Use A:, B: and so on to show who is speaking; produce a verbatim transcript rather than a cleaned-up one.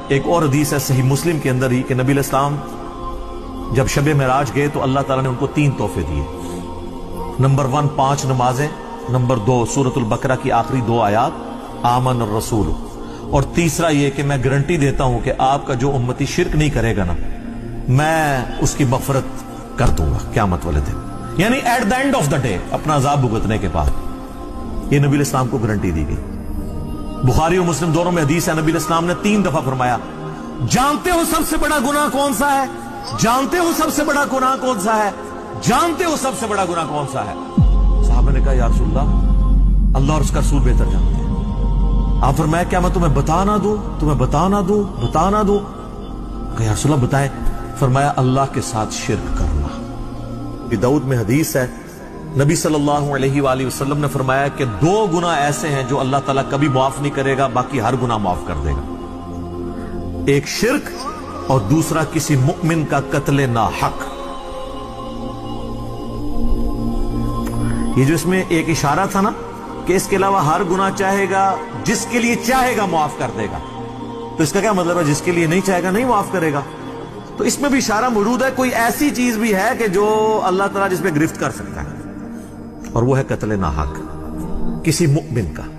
A: एक और हदीस है सही मुस्लिम के अंदर ही कि नबी अलैहिस्सलाम जब शब मेराज गए तो अल्लाह ताला ने उनको तीन तोहफे दिए। नंबर वन, पांच नमाजें। नंबर दो, सूरतुल बकरा की आखिरी दो आयात, आमन और रसूल। और तीसरा ये कि मैं गारंटी देता हूं कि आपका जो उम्मती शिरक नहीं करेगा ना, मैं उसकी मगफरत कर दूंगा क़यामत वाले दिन, यानी at the end of the day, अपना अजाब भुगतने के बाद। ये नबी इस्लाम को गारंटी दी गई। बुखारी और मुस्लिम दोनों में हदीस है, नबी इस्लाम ने तीन दफा फरमाया, जानते हो सबसे बड़ा गुनाह कौन सा है? जानते हो सबसे बड़ा गुनाह कौन सा है? जानते हो सबसे बड़ा गुनाह कौन सा है? साहबा ने कहा, या रसूलल्लाह, अल्लाह और उसका रसूल बेहतर जानते हैं। आप फरमाया, क्या मैं तुम्हें बता ना दूं? तुम्हें बता ना दूं? बता ना दूं? कहा, या रसूलल्लाह बताएं। फरमाया, अल्लाह के साथ शिर्क करना। अबू दाऊद में हदीस है, नबी सल्लल्लाहु अलैहि वसल्लम ने फरमाया कि दो गुनाह ऐसे हैं जो अल्लाह ताला कभी माफ नहीं करेगा, बाकी हर गुनाह माफ कर देगा। एक शिर्क और दूसरा किसी मुमिन का कत्ले ना हक। ये जो इसमें एक इशारा था ना कि इसके अलावा हर गुनाह चाहेगा, जिसके लिए चाहेगा माफ कर देगा, तो इसका क्या मतलब है? जिसके लिए नहीं चाहेगा नहीं माफ करेगा। तो इसमें भी इशारा मौजूद है, कोई ऐसी चीज भी है कि जो अल्लाह ताला जिस पे गिरफ्त कर सकता है, और वो है कत्ले ना हक किसी मुमिन का।